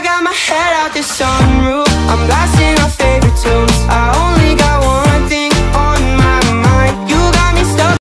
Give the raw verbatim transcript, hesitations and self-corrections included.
got my head out the sunroof, I'm blasting off